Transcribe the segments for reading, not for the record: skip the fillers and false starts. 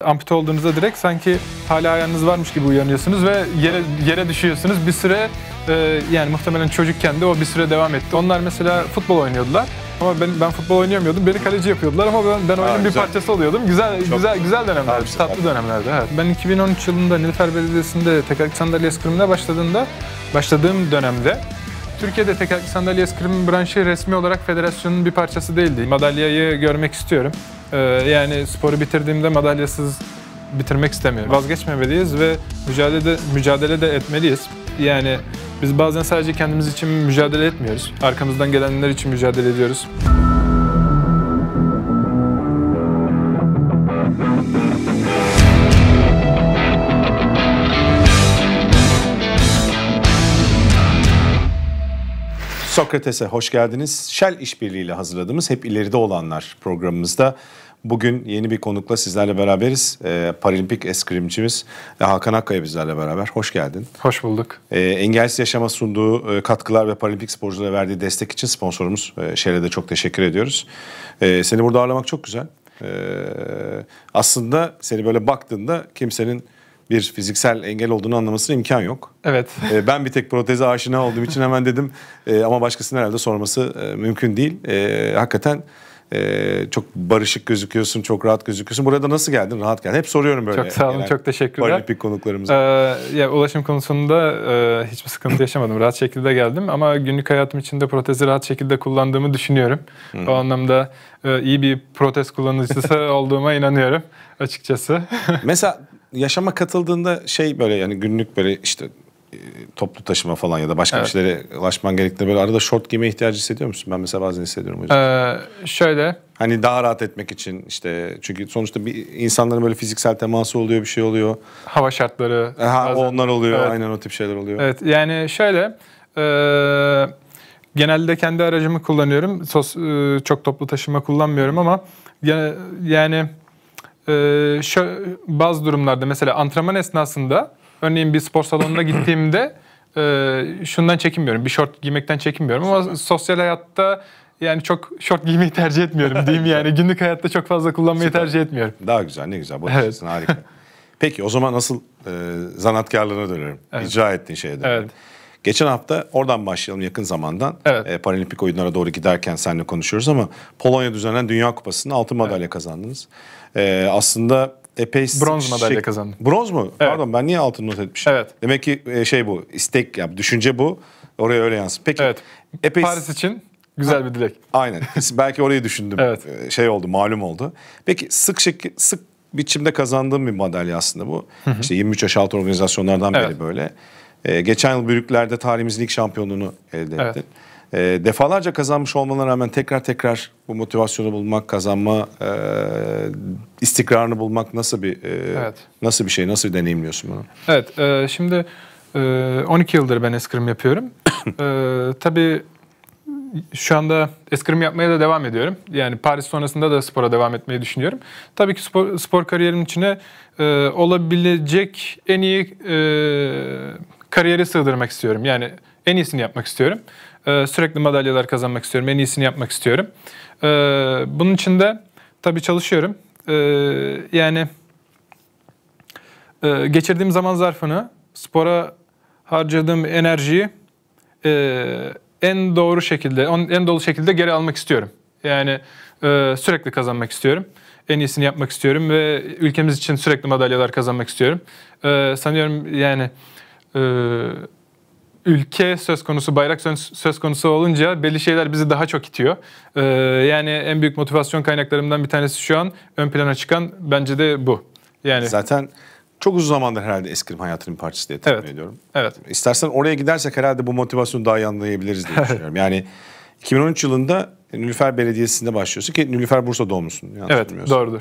ampute olduğunuzda direkt sanki hala ayağınız varmış gibi uyanıyorsunuz ve yere düşüyorsunuz. Bir süre yani muhtemelen çocukken de o bir süre devam etti. Onlar mesela futbol oynuyordular. Ama ben futbol oynayamıyordum. Beni kaleci yapıyordular ama ben oyunun bir parçası oluyordum. Güzel dönemlerdi, tatlı dönemlerdi. Evet. Ben 2013 yılında Nilüfer Belediyesi'nde tekerlekli sandalye eskrimine başladığım dönemde Türkiye'de tekerlekli sandalye eskrim branşı resmi olarak federasyonun bir parçası değildi. Madalyayı görmek istiyorum. Yani sporu bitirdiğimde madalyasız bitirmek istemiyorum. Vazgeçmemeliyiz ve mücadele de etmeliyiz. Yani biz bazen sadece kendimiz için mücadele etmiyoruz. Arkamızdan gelenler için mücadele ediyoruz. Sokrates'e hoş geldiniz. Shell işbirliğiyle hazırladığımız Hep İleride Olanlar programımızda bugün yeni bir konukla sizlerle beraberiz. Paralimpik eskrimcimiz Hakan Akkaya bizlerle beraber. Hoş geldin. Hoş bulduk. Engelsiz Yaşam'a sunduğu katkılar ve paralimpik sporculara verdiği destek için sponsorumuz Shell'e de çok teşekkür ediyoruz. Seni burada ağırlamak çok güzel. Aslında seni böyle baktığında kimsenin bir fiziksel engel olduğunu anlamasına imkan yok. Evet. Ben bir tek proteze aşina olduğum için hemen dedim ama başkasının herhalde sorması mümkün değil. Hakikaten çok barışık gözüküyorsun, çok rahat gözüküyorsun. Buraya da nasıl geldin? Rahat geldin. Hep soruyorum böyle. Çok sağ olun, çok teşekkürler. Paralimpik konuklarımıza. Ya, ulaşım konusunda hiçbir sıkıntı yaşamadım. Rahat şekilde geldim ama günlük hayatım içinde protezi rahat şekilde kullandığımı düşünüyorum. O anlamda iyi bir protez kullanıcısı olduğuma inanıyorum açıkçası. Mesela yaşama katıldığında böyle yani günlük böyle işte toplu taşıma falan ya da başka bir şeylere ulaşman gerektiğinde böyle arada şort giyme ihtiyacı hissediyor musun? Ben mesela bazen hissediyorum hocam. Şöyle. Hani daha rahat etmek için işte çünkü sonuçta bir insanların böyle fiziksel teması oluyor, bir şey oluyor. Hava şartları. Onlar oluyor, evet. Aynen o tip şeyler oluyor. Evet, yani şöyle genelde kendi aracımı kullanıyorum. Çok toplu taşıma kullanmıyorum ama yani bazı durumlarda mesela antrenman esnasında örneğin bir spor salonuna gittiğimde şundan çekinmiyorum. Bir şort giymekten çekinmiyorum ama sosyal hayatta yani çok şort giymeyi tercih etmiyorum diyeyim yani. Günlük hayatta çok fazla kullanmayı tercih etmiyorum. Daha güzel, ne güzel. Evet. Harika. Peki o zaman asıl zanaatkarlığına dönerim. Evet. İcra ettiğin şeye dönerim. Evet. Geçen hafta oradan başlayalım yakın zamandan. Evet. Paralimpik oyunlara doğru giderken seninle konuşuyoruz ama Polonya düzenlenen Dünya Kupası'nda altın madalya kazandınız. Aslında epey bronz madalya kazandım. Bronz mu? Evet. Pardon, ben niye altın not etmişim? Evet. Demek ki bu istek ya, düşünce bu. Oraya öyle yansın. Peki. Evet. Paris için güzel bir dilek. Aynen. Belki orayı düşündüm. Evet. Oldu, malum oldu. Peki sık biçimde kazandığım bir madalya aslında bu. İşte 23 yaş altı organizasyonlardan beri böyle. Geçen yıl Brükler'de tarihimizin ilk şampiyonluğunu elde ettin. Evet. Defalarca kazanmış olmana rağmen tekrar bu motivasyonu bulmak, kazanma istikrarını bulmak nasıl bir şey, nasıl deneyimliyorsun bunu? Evet, şimdi 12 yıldır ben eskrim yapıyorum. Tabii şu anda eskrim yapmaya da devam ediyorum. Yani Paris sonrasında da spora devam etmeyi düşünüyorum. Tabii ki spor kariyerim içine olabilecek en iyi kariyeri sığdırmak istiyorum. Yani en iyisini yapmak istiyorum. Sürekli madalyalar kazanmak istiyorum. En iyisini yapmak istiyorum. Bunun için de tabii çalışıyorum. Yani geçirdiğim zaman zarfını, spora harcadığım enerjiyi en doğru şekilde, en dolu şekilde geri almak istiyorum. Yani sürekli kazanmak istiyorum. En iyisini yapmak istiyorum ve ülkemiz için sürekli madalyalar kazanmak istiyorum. Sanıyorum yani ülke söz konusu, bayrak söz konusu olunca belli şeyler bizi daha çok itiyor. Yani en büyük motivasyon kaynaklarımdan bir tanesi şu an ön plana çıkan bence de bu. Yani zaten çok uzun zamandır herhalde eskrim hayatının bir parçası diye tahmin ediyorum. Evet. İstersen oraya gidersek herhalde bu motivasyonu daha iyi anlayabiliriz diye düşünüyorum. Yani 2013 yılında Nilüfer Belediyesi'nde başlıyorsun ki Nilüfer Bursa doğumlusun. Evet, doğrudur.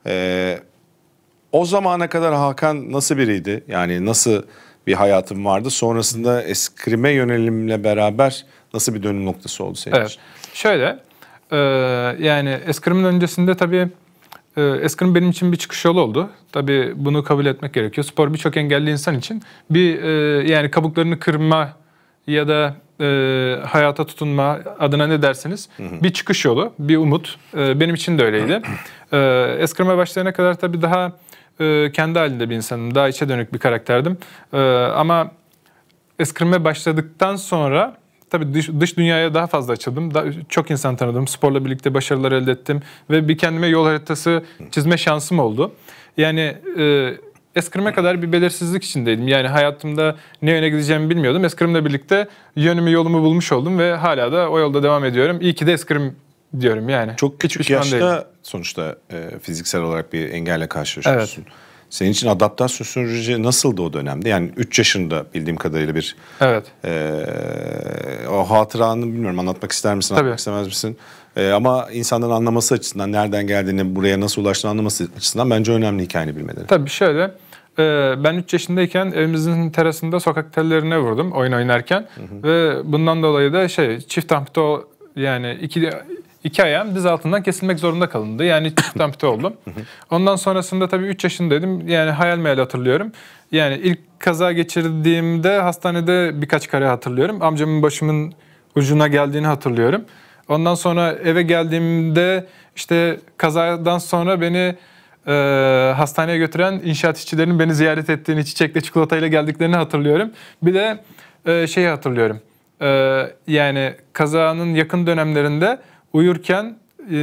O zamana kadar Hakan nasıl biriydi? Yani nasıl bir hayatın vardı? Sonrasında eskrime yönelimle beraber nasıl bir dönüm noktası oldu senin için? Şöyle, yani eskrimin öncesinde tabii eskrim benim için bir çıkış yolu oldu. Tabii bunu kabul etmek gerekiyor. Spor birçok engelli insan için bir yani kabuklarını kırma ya da hayata tutunma adına ne derseniz bir çıkış yolu, bir umut. Benim için de öyleydi. Eskrime başlayana kadar tabii daha kendi halinde bir insanım. Daha içe dönük bir karakterdim. Ama eskrimeye başladıktan sonra tabii dış dünyaya daha fazla açıldım. Çok insan tanıdım. Sporla birlikte başarılar elde ettim. Ve bir kendime yol haritası çizme şansım oldu. Yani eskrime kadar bir belirsizlik içindeydim. Yani hayatımda ne yöne gideceğimi bilmiyordum. Eskrimle birlikte yönümü, yolumu bulmuş oldum ve hala da o yolda devam ediyorum. İyi ki de eskrim diyorum yani. Çok küçük yaşta sonuçta fiziksel olarak bir engelle karşılaşıyorsun. Evet. Senin için adaptasyon süreci nasıldı o dönemde? Yani 3 yaşında bildiğim kadarıyla bir... Evet. O hatıranı bilmiyorum, anlatmak ister misin, anlatmak istemez misin? Ama insanların anlaması açısından, nereden geldiğini, buraya nasıl ulaştığını anlaması açısından bence önemli hikayeni bilmeleri. Tabii şöyle, ben 3 yaşındayken evimizin terasında sokak tellerine vurdum oyun oynarken. Ve bundan dolayı da çift ampute, yani iki ayağım diz altından kesilmek zorunda kalındı. Yani çift ampute oldum. Ondan sonrasında tabii 3 yaşındaydım. Yani hayal meyal hatırlıyorum. Yani ilk kaza geçirdiğimde hastanede birkaç kare hatırlıyorum. Amcamın başımın ucuna geldiğini hatırlıyorum. Ondan sonra eve geldiğimde işte kazadan sonra beni hastaneye götüren inşaat işçilerinin beni ziyaret ettiğini, çiçekle çikolatayla geldiklerini hatırlıyorum. Bir de şeyi hatırlıyorum. Yani kazanın yakın dönemlerinde uyurken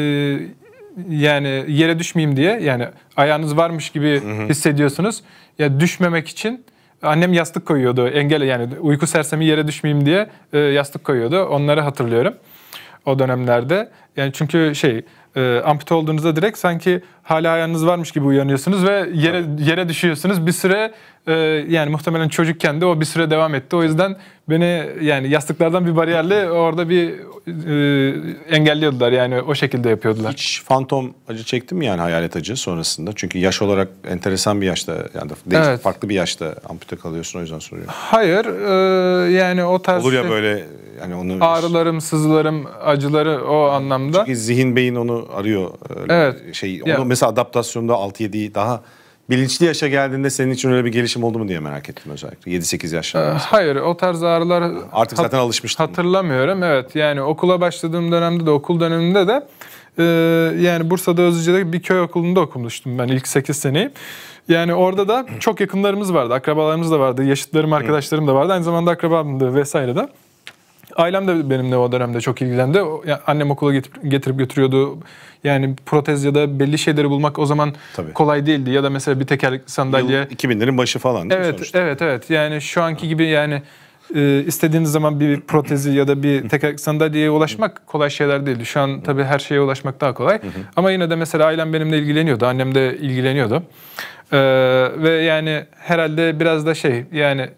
yani yere düşmeyeyim diye, yani ayağınız varmış gibi hissediyorsunuz. Ya düşmemek için annem yastık koyuyordu. Yani uyku sersemi yere düşmeyeyim diye yastık koyuyordu. Onları hatırlıyorum o dönemlerde. Yani çünkü ampute olduğunuzda direkt sanki hala ayağınız varmış gibi uyanıyorsunuz ve yere düşüyorsunuz. Bir süre yani muhtemelen çocukken de o bir süre devam etti. O yüzden beni yani yastıklardan bir bariyerle orada bir engelliyordular. Yani o şekilde yapıyordular. Hiç fantom acı çektin mi, yani hayalet acı sonrasında? Çünkü yaş olarak enteresan bir yaşta, yani değişik, farklı bir yaşta ampute kalıyorsun, o yüzden soruyorum. Hayır, yani o tarz olur ya böyle, yani onu ağrılarım, sızılarım, acıları o anlamda. Çünkü zihin, beyin onu arıyor. Evet. Onu mesela adaptasyonda 6-7 daha bilinçli yaşa geldiğinde senin için öyle bir gelişim oldu mu diye merak ettim özellikle. 7-8 yaşlarında. Hayır, o tarz ağrılar artık zaten alışmıştım. Hatırlamıyorum. Evet, yani okula başladığım dönemde de, okul döneminde de yani Bursa'da Özce'de bir köy okulunda okumuştum ben ilk 8 seneyi. Yani orada da çok yakınlarımız vardı, akrabalarımız da vardı, yaşıtlarım, arkadaşlarım da vardı. Aynı zamanda akrabamdı vesaire de. Ailem de benimle o dönemde çok ilgilendi. Yani annem okula getirip götürüyordu. Yani protez ya da belli şeyleri bulmak o zaman kolay değildi. Ya da mesela bir tekerlekli sandalye. 2000'lerin başı falan değil mi sonuçta? Evet. Yani şu anki gibi yani istediğiniz zaman bir protezi ya da bir tekerlekli sandalyeye ulaşmak kolay şeyler değildi. Şu an tabii her şeye ulaşmak daha kolay. Ama yine de mesela ailem benimle ilgileniyordu. Annem de ilgileniyordu. Ve yani herhalde biraz da yani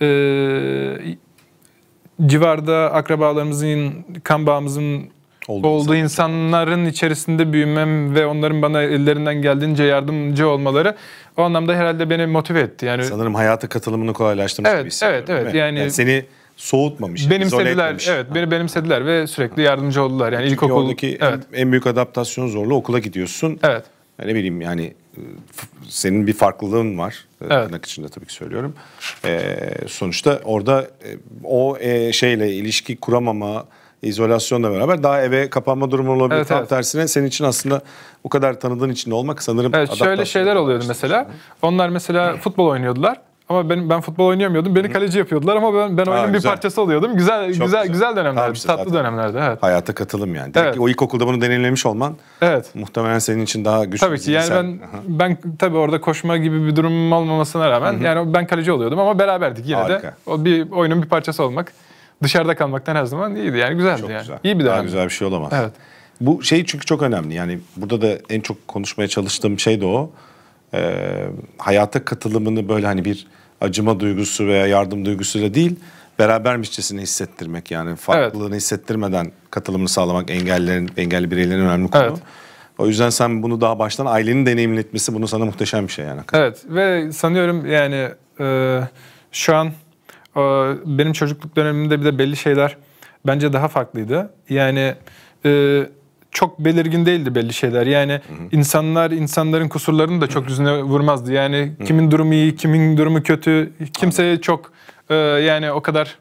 civarda akrabalarımızın, kan bağımızın olduğu insanların içerisinde büyümem ve onların bana ellerinden geldiğince yardımcı olmaları o anlamda herhalde beni motive etti. Yani sanırım hayata katılımını kolaylaştırmış gibi hissediyorum. Evet. Yani seni soğutmamış, benimsediler. Evet, beni benimsediler ve sürekli yardımcı oldular. Yani çünkü oradaki en büyük adaptasyon zorluğu, okula gidiyorsun. Evet. Ne bileyim yani senin bir farklılığın var. Tırnak içinde tabii ki söylüyorum. Sonuçta orada o şeyle ilişki kuramama, izolasyonla beraber daha eve kapanma durumu olabilir. Tam tersine senin için aslında o kadar tanıdığın içinde olmak sanırım adaptasyon. Şöyle şeyler oluyordu mesela. Onlar mesela futbol oynuyordular. Ama ben futbol oynayamıyordum. Beni kaleci yapıyordular ama ben oyunun bir parçası oluyordum. Güzel dönemlerdi. Tatlı dönemlerdi. Evet. Hayata katılım yani. Direkt o ilkokulda bunu deneyimlemiş olman muhtemelen senin için daha güçlü. Tabii ki. Yani ben tabii orada koşma gibi bir durumum olmamasına rağmen yani ben kaleci oluyordum ama beraberdik yine de. O bir oyunun bir parçası olmak dışarıda kalmaktan her zaman iyiydi. Yani güzeldi çok yani. Güzel. İyi bir dönem. Daha güzel bir şey olamaz. Evet. Bu çünkü çok önemli. Yani burada da en çok konuşmaya çalıştığım şey de o. Hayata katılımını böyle hani bir acıma duygusu veya yardım duygusuyla değil, berabermişçesine hissettirmek, yani farklılığını hissettirmeden katılımını sağlamak engelli bireylerin önemli konu. O yüzden sen bunu daha baştan ailenin deneyimletmesi bunu sana muhteşem bir şey yani. Evet ve sanıyorum yani şu an benim çocukluk dönemimde bir de belli şeyler bence daha farklıydı. Yani çok belirgin değildi belli şeyler. Yani insanların kusurlarını da çok yüzüne vurmazdı. Yani kimin durumu iyi, kimin durumu kötü, kimseye çok yani o kadar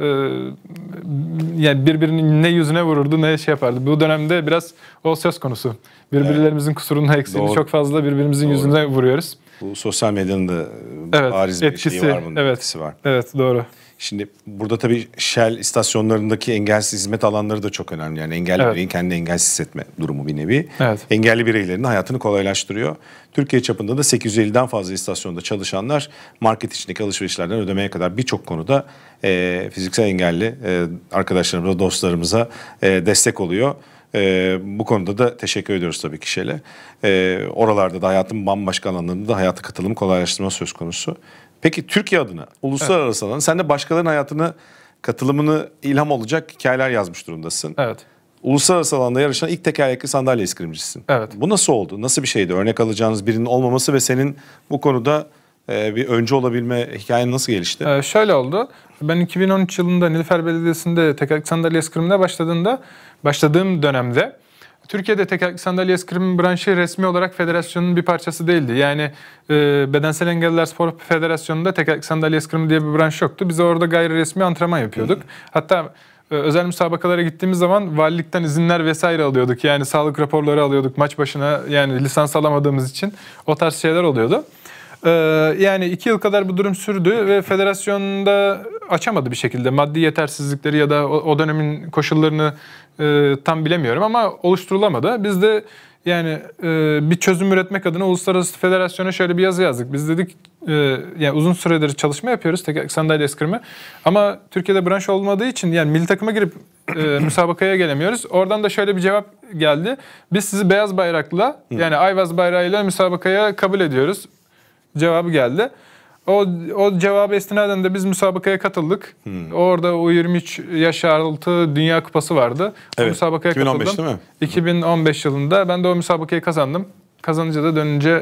yani birbirinin ne yüzüne vururdu ne şey yapardı. Bu dönemde biraz o söz konusu. Birbirlerimizin kusurunu, eksiğini çok fazla birbirimizin yüzüne vuruyoruz. Bu sosyal medyanın da bariz bir etkisi var bunun. Etkisi var. Evet, doğru. Şimdi burada tabii Shell istasyonlarındaki engelsiz hizmet alanları da çok önemli. Yani engelli bireyin kendini engelsiz hissetme durumu bir nevi. Engelli bireylerin hayatını kolaylaştırıyor. Türkiye çapında da 850'den fazla istasyonda çalışanlar market içindeki alışverişlerden ödemeye kadar birçok konuda fiziksel engelli arkadaşlarımıza, dostlarımıza destek oluyor. Bu konuda da teşekkür ediyoruz tabii ki Shell'e. Oralarda da hayatın bambaşka alanlarında da hayata katılım kolaylaştırma söz konusu. Peki Türkiye adına, uluslararası alanda sen de başkalarının hayatını, katılımını ilham olacak hikayeler yazmış durumdasın. Evet. Uluslararası alanda yarışan ilk tekerlekli sandalye eskrimcisin. Evet. Bu nasıl oldu? Nasıl bir şeydi? Örnek alacağınız birinin olmaması ve senin bu konuda bir öncü olabilme hikayen nasıl gelişti? Şöyle oldu. Ben 2013 yılında Nilüfer Belediyesi'nde tekerlekli sandalye eskrimine başladığım dönemde Türkiye'de tekerlekli sandalye eskrim branşı resmi olarak federasyonun bir parçası değildi. Yani Bedensel Engelliler Spor Federasyonu'nda tekerlekli sandalye eskrimi diye bir branş yoktu. Biz orada gayri resmi antrenman yapıyorduk. Hatta özel müsabakalara gittiğimiz zaman valilikten izinler vesaire alıyorduk. Yani sağlık raporları alıyorduk maç başına, yani lisans alamadığımız için o tarz şeyler oluyordu. Yani 2 yıl kadar bu durum sürdü ve federasyonda açamadı bir şekilde. Maddi yetersizlikleri ya da o dönemin koşullarını tam bilemiyorum ama oluşturulamadı. Biz de yani bir çözüm üretmek adına Uluslararası Federasyon'a şöyle bir yazı yazdık. Biz dedik yani uzun süredir çalışma yapıyoruz tekerlekli sandalye eskrimi ama Türkiye'de branş olmadığı için yani milli takıma girip müsabakaya gelemiyoruz. Oradan da şöyle bir cevap geldi. Biz sizi beyaz bayrakla yani Ayvaz bayrağıyla müsabakaya kabul ediyoruz cevabı geldi. O cevabı estinaden de biz müsabakaya katıldık. Orada U23 yaş altı Dünya Kupası vardı. O müsabakaya 2015 katıldım. değil mi? 2015 yılında ben de o müsabakayı kazandım. Kazanınca da dönünce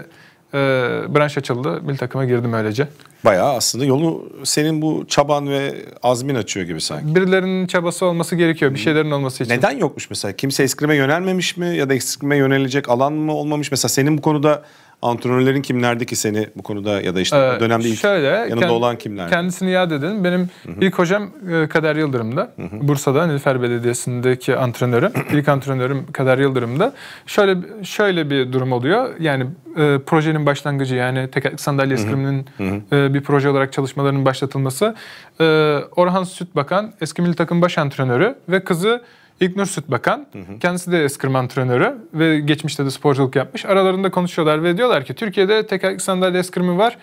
branş açıldı. Milli takıma girdim öylece. Bayağı aslında yolu senin bu çaban ve azmin açıyor gibi sanki. Birilerinin çabası olması gerekiyor bir şeylerin olması için. Neden yokmuş mesela? Kimse eskrime yönelmemiş mi? Ya da eskrime yönelecek alan mı olmamış? Mesela senin bu konuda antrenörlerin kimlerdi ki seni bu konuda ya da işte o dönemde ilk yanında olan kimlerdi? Kendisini yad edin. Benim ilk hocam Kader Yıldırım'da. Bursa'da Nilüfer Belediyesi'ndeki antrenörüm. İlk antrenörüm Kader Yıldırım'da. Şöyle bir durum oluyor. Yani projenin başlangıcı yani tekerlekli sandalye eskriminin bir proje olarak çalışmalarının başlatılması. Orhan Sütbakan eski milli takım baş antrenörü ve kızı İlknur Sütbakan, kendisi de eskrim antrenörü ve geçmişte de sporculuk yapmış. Aralarında konuşuyorlar ve diyorlar ki Türkiye'de tekerlekli sandalye eskrimi var.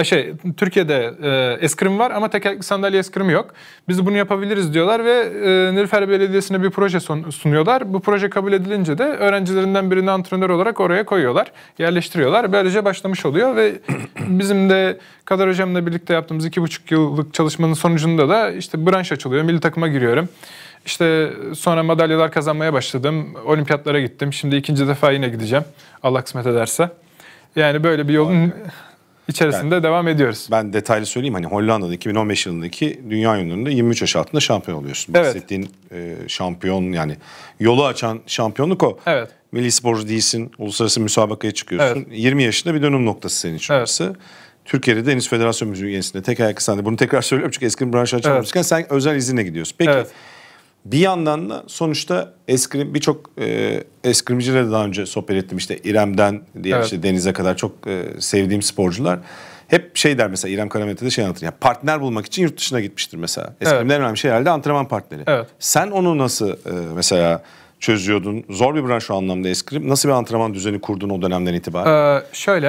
Türkiye'de eskrim var ama tekerlekli sandalye eskrimi yok. Biz bunu yapabiliriz diyorlar ve Nilüfer Belediyesi'ne bir proje sunuyorlar. Bu proje kabul edilince de öğrencilerinden birini antrenör olarak oraya koyuyorlar, yerleştiriyorlar. Böylece başlamış oluyor ve bizim de Kader Hocam'la birlikte yaptığımız 2,5 yıllık çalışmanın sonucunda da işte branş açılıyor, milli takıma giriyorum. İşte sonra madalyalar kazanmaya başladım. Olimpiyatlara gittim. Şimdi 2. defa yine gideceğim. Allah kısmet ederse. Yani böyle bir yolun içerisinde devam ediyoruz. Ben detaylı söyleyeyim. Hani Hollanda'da 2015 yılındaki dünya oyunlarında 23 yaş altında şampiyon oluyorsun. Bahsettiğin şampiyon yani yolu açan şampiyonluk o. Evet. Milli sporcu değilsin. Uluslararası müsabakaya çıkıyorsun. 20 yaşında bir dönüm noktası senin için orası. Türkiye'de Deniz Federasyon Müziği üyesinde tekerlekli sandalye. Bunu tekrar söylüyorum çünkü eski bir branşı açamamışken sen özel izinle gidiyorsun. Peki bir yandan da sonuçta birçok eskrimciyle de daha önce sohbet ettim. İşte İrem'den diğer işte Deniz'e kadar çok sevdiğim sporcular. Hep şey der mesela İrem Karamet'e de şey anlatır. Yani partner bulmak için yurt dışına gitmiştir mesela. Eskrimde en önemli şey herhalde antrenman partneri. Sen onu nasıl mesela çözüyordun? Zor bir branş o anlamda eskrim. Nasıl bir antrenman düzeni kurdun o dönemden itibaren?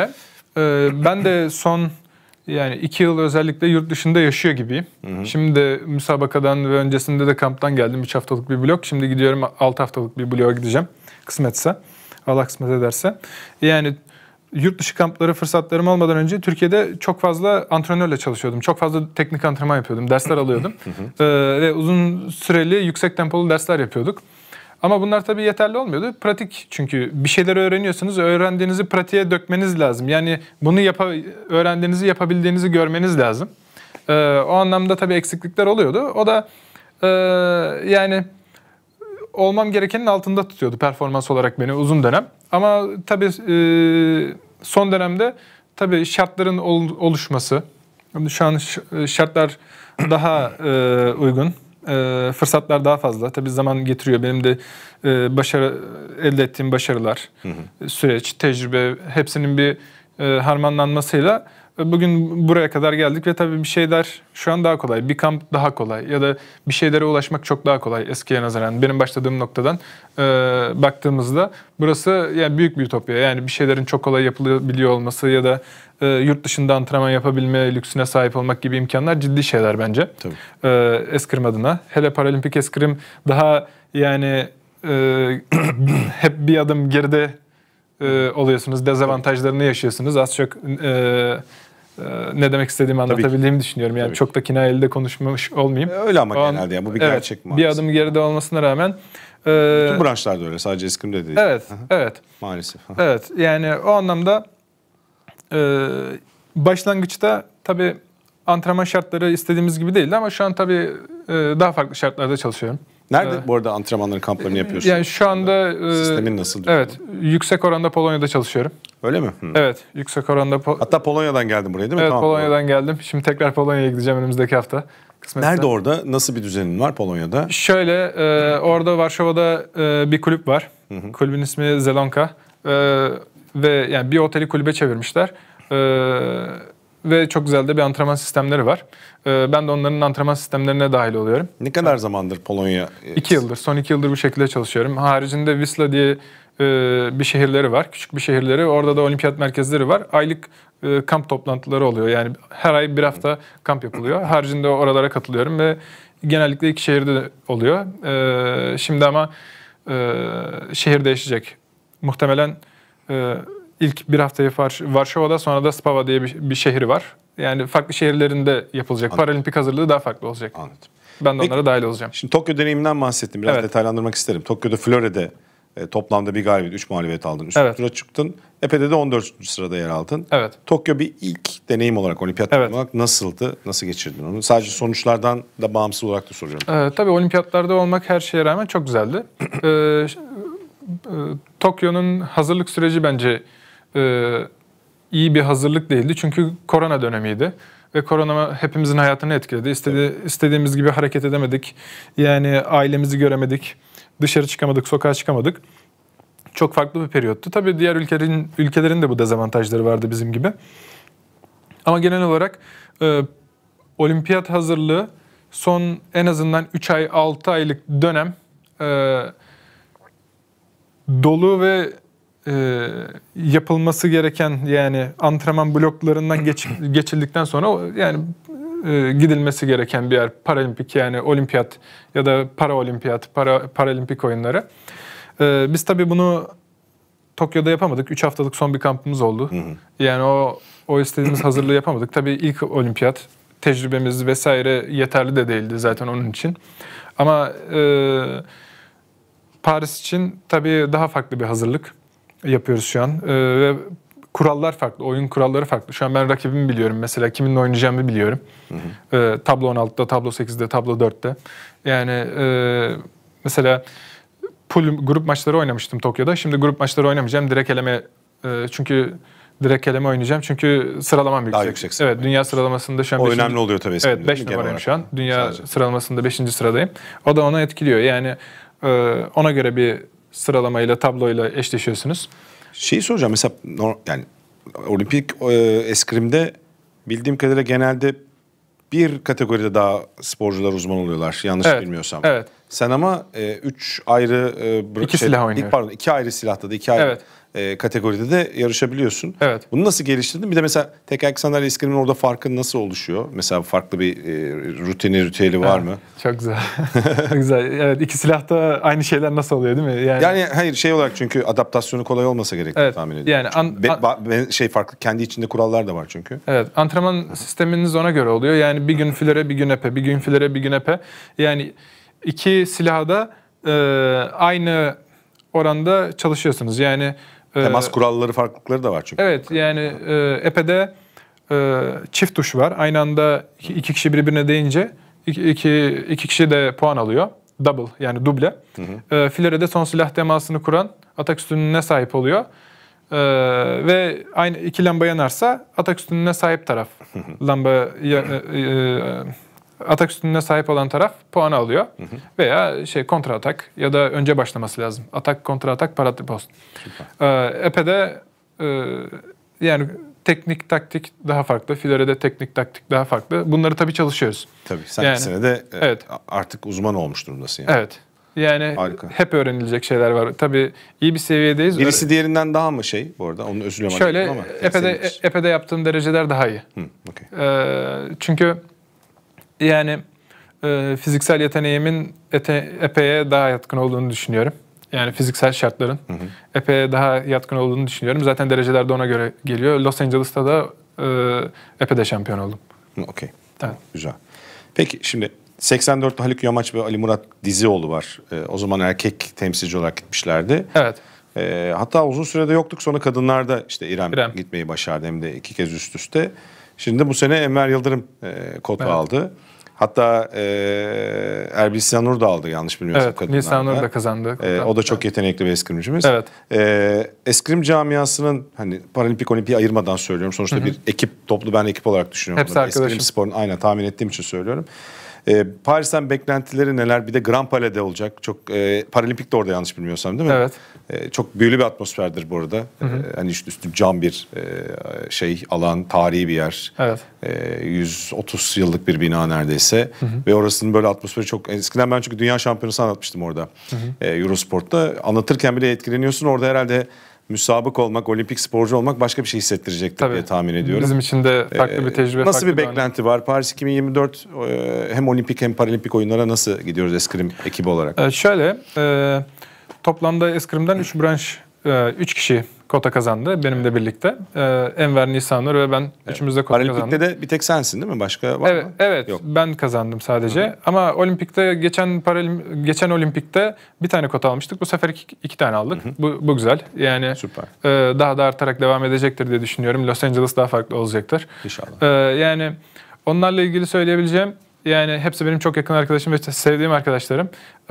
Ben de son yani 2 yıl özellikle yurt dışında yaşıyor gibiyim. Şimdi de müsabakadan ve öncesinde de kamptan geldim. 3 haftalık bir blok. Şimdi gidiyorum 6 haftalık bir bloğa gideceğim. Kısmetse. Allah kısmet ederse. Yani yurt dışı kampları fırsatlarım olmadan önce Türkiye'de çok fazla antrenörle çalışıyordum. Çok fazla teknik antrenman yapıyordum. Dersler alıyordum. Ve uzun süreli yüksek tempolu dersler yapıyorduk. Ama bunlar tabii yeterli olmuyordu. Pratik çünkü bir şeyleri öğreniyorsunuz. Öğrendiğinizi pratiğe dökmeniz lazım. Yani bunu öğrendiğinizi yapabildiğinizi görmeniz lazım. O anlamda tabii eksiklikler oluyordu. O da yani olmam gerekenin altında tutuyordu performans olarak beni uzun dönem. Ama tabii son dönemde tabii şartların oluşması. Şu an şartlar daha uygun. Fırsatlar daha fazla. Tabii zaman getiriyor. Benim de elde ettiğim başarılar, süreç, tecrübe hepsinin bir harmanlanmasıyla bugün buraya kadar geldik ve tabii bir şeyler şu an daha kolay. Bir kamp daha kolay ya da bir şeylere ulaşmak çok daha kolay eskiye nazaran. Benim başladığım noktadan baktığımızda burası yani büyük bir ütopya. Yani bir şeylerin çok kolay yapılabiliyor olması ya da yurt dışında antrenman yapabilme lüksüne sahip olmak gibi imkanlar ciddi şeyler bence. Eskrim adına. Hele paralimpik eskrim daha yani hep bir adım geride oluyorsunuz. Dezavantajlarını yaşıyorsunuz. Az çok ne demek istediğimi anlatabildiğimi düşünüyorum. Yani çok da kinayeli de konuşmamış olmayayım. Öyle ama genelde yani bu bir gerçek maalesef. Bir adım geride olmasına rağmen. Bütün branşlarda öyle. Sadece eskrimde değil. Evet. Evet. Maalesef. Evet. Yani o anlamda başlangıçta tabii antrenman şartları istediğimiz gibi değildi ama şu an tabii daha farklı şartlarda çalışıyorum. Nerede bu arada antrenmanların, kamplarını yapıyorsun? Yani şu anda sistemin nasıl? Evet, yüksek oranda Polonya'da çalışıyorum. Öyle mi? Evet, yüksek oranda. Hatta Polonya'dan geldin buraya değil mi? Evet, tamam, Polonya'dan geldim. Şimdi tekrar Polonya'ya gideceğim önümüzdeki hafta. Kısmetse. Nerede orada? Nasıl bir düzenin var Polonya'da? Şöyle, orada Varşova'da bir kulüp var. Kulübün ismi Zelonka. Ve yani bir oteli kulübe çevirmişler. Ve çok güzel de bir antrenman sistemleri var. Ben de onların antrenman sistemlerine dahil oluyorum. Ne kadar zamandır Polonya? 2 yıldır. Son 2 yıldır bu şekilde çalışıyorum. Haricinde Wisla diye bir şehirleri var. Küçük bir şehirleri. Orada da olimpiyat merkezleri var. Aylık kamp toplantıları oluyor. Yani her ay bir hafta kamp yapılıyor. Haricinde oralara katılıyorum ve genellikle 2 şehirde oluyor. Şimdi ama şehir değişecek. Muhtemelen ilk bir haftayı Varşova'da, sonra da Spava diye bir şehri var. Yani farklı şehirlerinde yapılacak. Anladım. Paralimpik hazırlığı daha farklı olacak. Anladım. Ben de onlara dahil olacağım. Şimdi Tokyo deneyiminden bahsettim. Biraz detaylandırmak isterim. Tokyo'da Flore'de toplamda bir galibiyet, 3 mağlubiyet aldın. Üst tura çıktın. Epe'de de 14. sırada yer aldın. Evet. Tokyo bir ilk deneyim olarak, olimpiyat olarak nasıldı? Nasıl geçirdin onu? Sadece sonuçlardan da bağımsız olarak da soruyorum. Tabii olimpiyatlarda olmak her şeye rağmen çok güzeldi. Tokyo'nun hazırlık süreci bence iyi bir hazırlık değildi. Çünkü korona dönemiydi. Ve korona hepimizin hayatını etkiledi. İstediğimiz gibi hareket edemedik. Yani ailemizi göremedik. Dışarı çıkamadık, sokağa çıkamadık. Çok farklı bir periyottu. Tabii diğer ülkelerin de bu dezavantajları vardı bizim gibi. Ama genel olarak olimpiyat hazırlığı son en azından 3 ay, 6 aylık dönem dolu ve yapılması gereken yani antrenman bloklarından geçildikten sonra yani gidilmesi gereken bir yer. Paralimpik yani olimpiyat ya da paraolimpiyat, paralimpik oyunları. Biz tabii bunu Tokyo'da yapamadık. 3 haftalık son bir kampımız oldu. Yani o istediğimiz hazırlığı yapamadık. Tabii ilk olimpiyat tecrübemiz vesaire yeterli de değildi zaten onun için. Ama Paris için tabii daha farklı bir hazırlık yapıyoruz şu an. Ve kurallar farklı, oyun kuralları farklı. Şu an ben rakibimi biliyorum. Mesela kiminle oynayacağımı biliyorum. Tablo 16'da, tablo 8'de, tablo 4'te. Yani mesela grup maçları oynamıştım Tokyo'da. Şimdi grup maçları oynamayacağım. Direkt eleme çünkü direkt eleme oynayacağım. Çünkü sıralamam yüksek. Daha yüksek sıralama. Evet, dünya sıralamasında şu an o önemli oluyor tabii. Evet, 5 numarayım şu an. Dünya sıralamasında 5. sıradayım. O da onu etkiliyor. Yani ona göre bir sıralamayla, tabloyla eşleşiyorsunuz. Şeyi soracağım mesela yani olimpik eskrimde bildiğim kadarıyla genelde bir kategoride daha sporcular uzman oluyorlar yanlış bilmiyorsam. Evet. Sen ama 3 ayrı silah oynuyorum. Pardon, 2 ayrı silahta da 2 ayrı kategoride de yarışabiliyorsun. Evet. Bunu nasıl geliştirdin? Bir de mesela tekerlekli sandalye eskrimin orada farkı nasıl oluşuyor? Mesela farklı bir ritüeli var mı? Çok güzel. Güzel. Evet, 2 silahta aynı şeyler nasıl oluyor değil mi? Yani hayır şey olarak çünkü adaptasyonu kolay olmasa gerektiğini tahmin ediyorum. Yani farklı kendi içinde kurallar da var çünkü. Evet, antrenman sisteminiz ona göre oluyor. Yani bir gün filere, bir gün epe, bir gün filere, bir gün epe. Yani 2 silahda aynı oranda çalışıyorsunuz. Yani temas kuralları farklılıkları da var çünkü. Evet, yani epede çift tuş var. Aynı anda 2 kişi birbirine değince iki kişi de puan alıyor. Double yani duble. Filere de son silah temasını kuran atak üstünlüğüne sahip oluyor. Ve aynı 2 lamba yanarsa atak üstünlüğüne sahip taraf atak üstünlüğüne sahip olan taraf puanı alıyor. Veya kontra atak ya da önce başlaması lazım. Atak, kontra atak, paratipost. Epede yani teknik taktik daha farklı. Filore'de teknik taktik daha farklı. Bunları tabii çalışıyoruz. Tabii sen ikisine de artık uzman olmuş durumdasın yani. Evet. Yani harika. Hep öğrenilecek şeyler var. Tabii iyi bir seviyedeyiz. Birisi diğerinden daha mı bu arada? Onu özür dilerim. Şöyle epede yaptığım dereceler daha iyi. Okay. Çünkü yani fiziksel yeteneğimin epeye daha yatkın olduğunu düşünüyorum. Yani fiziksel şartların epeye daha yatkın olduğunu düşünüyorum. Zaten dereceler de ona göre geliyor. Los Angeles'ta da epede şampiyon oldum. Okey. Evet. Güzel. Peki şimdi 84'te Haluk Yamaç ve Ali Murat Dizioğlu var. O zaman erkek temsilci olarak gitmişlerdi. Evet. Hatta uzun sürede yoktuk. Sonra kadınlarda işte İrem gitmeyi başardı. Hem de 2 kez üst üste. Şimdi bu sene Enver Yıldırım kota aldı. Hatta Erbil Siyanur da aldı yanlış bilmiyorsam kadınlarda. Evet, Siyanur da kazandı. O da çok yetenekli bir eskrimcimiz. Evet. Eskrim camiasının hani paralimpik olimpiyi ayırmadan söylüyorum. Sonuçta bir ekip, toplu ben ekip olarak düşünüyorum. Hepsi arkadaşım. Eskrim sporun aynen tahmin ettiğim için söylüyorum. Paris'ten beklentileri neler? Bir de Grand Palais'de olacak. Çok Paralimpik de orada yanlış bilmiyorsam değil mi? Evet. Çok büyülü bir atmosferdir bu arada. Hani üstü cam bir alan, tarihi bir yer. Evet. 130 yıllık bir bina neredeyse. Ve orasının böyle atmosferi çok... Eskiden ben çünkü dünya şampiyonası anlatmıştım orada. Eurosport'ta. Anlatırken bile etkileniyorsun. Orada herhalde müsabık olmak, olimpik sporcu olmak başka bir şey hissettirecektir diye tahmin ediyorum. Bizim için de farklı bir tecrübe. Nasıl bir beklenti var? Paris 2024 hem olimpik hem paralimpik oyunlara nasıl gidiyoruz eskrim ekibi olarak? Şöyle, toplamda eskrimden 3 branş, 3 kişi kota kazandı benimle birlikte. Enver, Nisanur ve ben üçümüz de kota kazandık. Paralimpik'te de bir tek sensin değil mi? Başka var mı? Evet. Yok. Ben kazandım sadece. Ama olimpikte geçen olimpikte bir tane kota almıştık. Bu sefer iki tane aldık. Bu güzel. Yani süper. Daha da artarak devam edecektir diye düşünüyorum. Los Angeles daha farklı olacaktır. İnşallah. Yani onlarla ilgili söyleyebileceğim, yani hepsi benim çok yakın arkadaşım ve sevdiğim arkadaşlarım.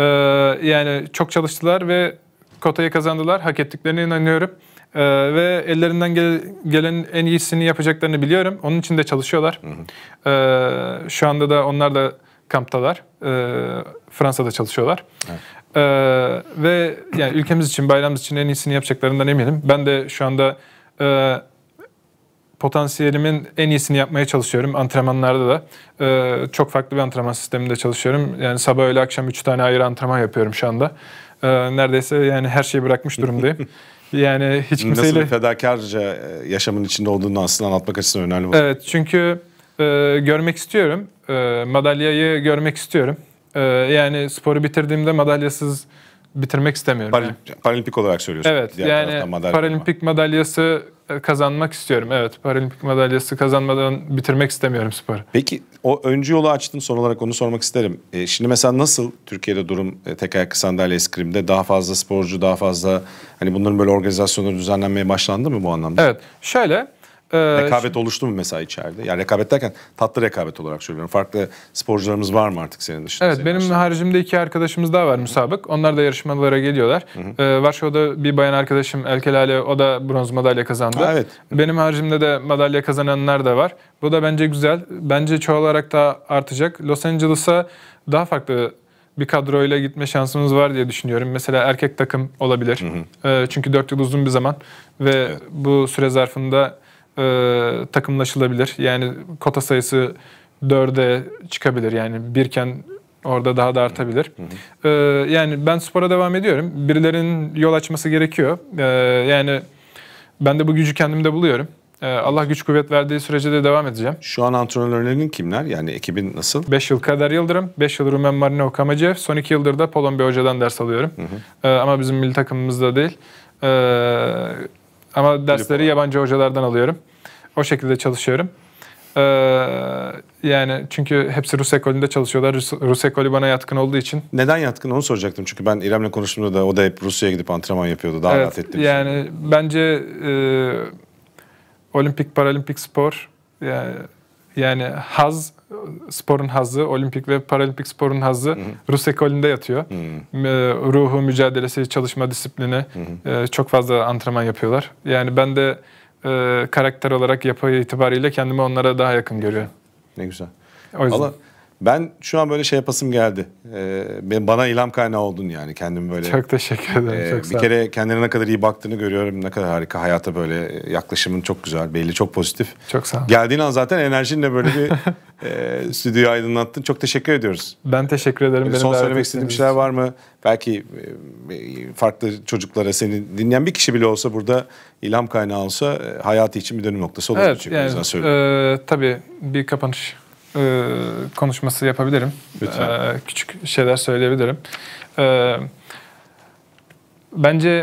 Yani çok çalıştılar ve kotayı kazandılar. Hak ettiklerine inanıyorum. Ve ellerinden gelen en iyisini yapacaklarını biliyorum. Onun için de çalışıyorlar. Şu anda da onlar da kamptalar. Fransa'da çalışıyorlar. Evet. Ve yani ülkemiz için, bayrağımız için en iyisini yapacaklarından eminim. Ben de şu anda potansiyelimin en iyisini yapmaya çalışıyorum. Antrenmanlarda da çok farklı bir antrenman sisteminde çalışıyorum. Yani sabah öğle akşam 3 tane ayrı antrenman yapıyorum şu anda. Neredeyse yani her şeyi bırakmış durumdayım. Yani hiç kimseyle... Nasıl bir fedakarca yaşamın içinde olduğunu aslında anlatmak açısından önemli. Evet, çünkü görmek istiyorum. Madalyayı görmek istiyorum. Yani sporu bitirdiğimde madalyasız bitirmek istemiyorum. Paralimpik olarak söylüyorsun. Evet, yani paralimpik madalyası kazanmak istiyorum. Evet, paralimpik madalyası kazanmadan bitirmek istemiyorum sporu. Peki o öncü yolu açtın, son olarak onu sormak isterim. Şimdi mesela nasıl Türkiye'de durum tek ayaklı sandalye eskrimde? Daha fazla sporcu, daha fazla hani bunların böyle organizasyonları düzenlenmeye başlandı mı bu anlamda? Evet, şöyle... rekabet oluştu mu mesela içeride? Yani rekabet derken tatlı rekabet olarak söylüyorum. Farklı sporcularımız var mı artık senin dışında? Evet, benim haricimde 2 arkadaşımız daha var müsabık. Onlar da yarışmalara geliyorlar. Varşova'da bir bayan arkadaşım Elke Lale, o da bronz madalya kazandı. Evet. Benim haricimde de madalya kazananlar da var. Bu da bence güzel. Bence çoğalarak da artacak. Los Angeles'a daha farklı bir kadroyla gitme şansımız var diye düşünüyorum. Mesela erkek takım olabilir. Çünkü 4 yıl uzun bir zaman ve bu süre zarfında takımlaşılabilir. Yani kota sayısı 4'e çıkabilir. Yani birken orada daha da artabilir. Yani ben spora devam ediyorum. Birilerinin yol açması gerekiyor. Yani ben de bu gücü kendimde buluyorum. Allah güç kuvvet verdiği sürece de devam edeceğim. Şu an antrenörlerin kimler? Yani ekibin nasıl? 5 yıl Kader Yıldırım, 5 yıl Rumen Marino Kamacev, son 2 yıldır da Polon bir hocadan ders alıyorum. Ama bizim milli takımımızda değil. Ama dersleri yabancı hocalardan alıyorum. O şekilde çalışıyorum. Yani çünkü hepsi Rus ekolünde çalışıyorlar. Rus ekolü bana yatkın olduğu için. Neden yatkın onu soracaktım. Çünkü ben İrem'le konuştuğumda da o da hep Rusya'ya gidip antrenman yapıyordu. Daha rahat ettim. Yani bence olimpik, paralimpik spor yani haz, sporun hazzı, olimpik ve paralimpik sporun hazzı Rus ekolünde yatıyor. Ruhu, mücadelesi, çalışma disiplini çok fazla antrenman yapıyorlar. Yani ben de karakter olarak, yapı itibariyle kendimi onlara daha yakın görüyorum. Ne güzel. O yüzden. Ben şu an böyle şey yapasım geldi. Bana ilham kaynağı oldun yani, kendimi böyle. Çok teşekkür ederim. Çok sağ bir kere kendine ne kadar iyi baktığını görüyorum. Ne kadar harika. Hayata böyle yaklaşımın çok güzel. Belli, çok pozitif. Çok sağ ol. Geldiğin an zaten enerjinle böyle bir stüdyoyu aydınlattın. Çok teşekkür ediyoruz. Ben teşekkür ederim. Son söylemek istediğim şeyler var mı? Belki farklı çocuklara, seni dinleyen bir kişi bile olsa burada ilham kaynağı olsa hayatı için bir dönüm noktası olur. Evet, yani, tabii bir kapanış konuşması yapabilirim. Küçük şeyler söyleyebilirim. Bence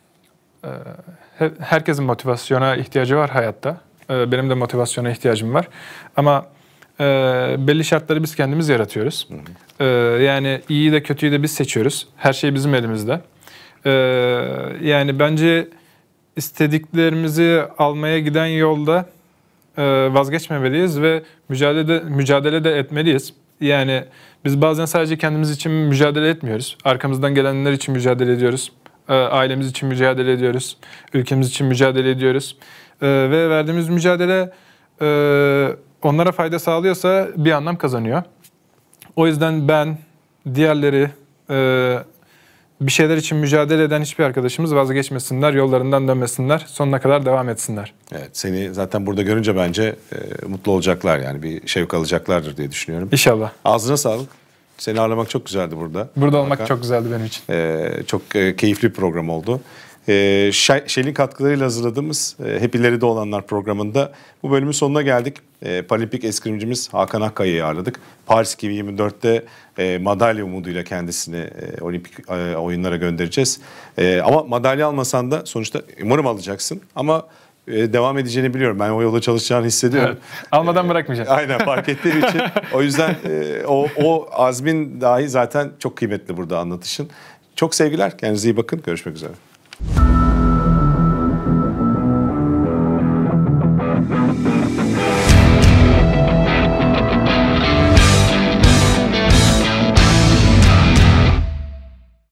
herkesin motivasyona ihtiyacı var hayatta. Benim de motivasyona ihtiyacım var. Ama belli şartları biz kendimiz yaratıyoruz. Yani iyiyi de kötüyü de biz seçiyoruz. Her şey bizim elimizde. Yani bence istediklerimizi almaya giden yolda vazgeçmemeliyiz ve mücadele de etmeliyiz. Yani biz bazen sadece kendimiz için mücadele etmiyoruz. Arkamızdan gelenler için mücadele ediyoruz. Ailemiz için mücadele ediyoruz. Ülkemiz için mücadele ediyoruz. Ve verdiğimiz mücadele onlara fayda sağlıyorsa bir anlam kazanıyor. O yüzden ben, diğerleri, bir şeyler için mücadele eden hiçbir arkadaşımız vazgeçmesinler, yollarından dönmesinler, sonuna kadar devam etsinler. Evet, seni zaten burada görünce bence mutlu olacaklar, yani bir şevk alacaklardır diye düşünüyorum. İnşallah. Ağzına sağlık. Seni ağırlamak çok güzeldi burada. Burada olmak çok güzeldi benim için. Çok keyifli bir program oldu. Shell'in katkılarıyla hazırladığımız Hep İleride Olanlar programında bu bölümün sonuna geldik. Paralimpik eskrimcimiz Hakan Akkaya'yı ağırladık. Paris 2024'te madalya umuduyla kendisini olimpik oyunlara göndereceğiz. Ama madalya almasan da sonuçta umarım alacaksın. Ama devam edeceğini biliyorum. Ben o yolda çalışacağını hissediyorum. Evet, almadan bırakmayacağım. Aynen, fark ettiğim için. O yüzden o azmin dahi zaten çok kıymetli burada anlatışın. Çok sevgiler. Kendinize iyi bakın. Görüşmek üzere.